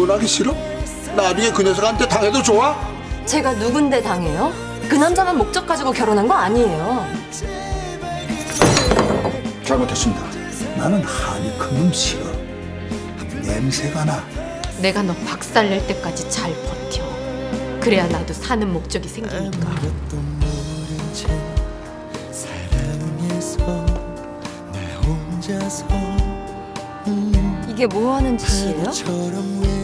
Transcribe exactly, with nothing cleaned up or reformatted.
결혼하기 싫어? 나중에 그 녀석한테 당해도 좋아? 제가 누군데 당해요? 그 남자만 목적 가지고 결혼한 거 아니에요. 잘못했습니다. 나는 한이 큰 놈 싫어. 냄새가 나. 내가 너 박살낼 때까지 잘 버텨. 그래야 나도 사는 목적이 생기니까. 이게 뭐 하는 짓이에요?